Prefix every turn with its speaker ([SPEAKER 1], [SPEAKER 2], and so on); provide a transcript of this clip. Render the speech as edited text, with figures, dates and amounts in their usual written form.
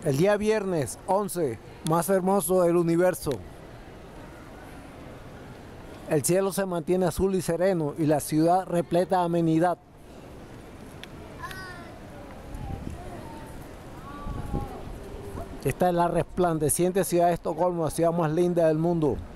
[SPEAKER 1] El día viernes 11, más hermoso del universo. El cielo se mantiene azul y sereno y la ciudad repleta de amenidad. Esta es la resplandeciente ciudad de Estocolmo, la ciudad más linda del mundo.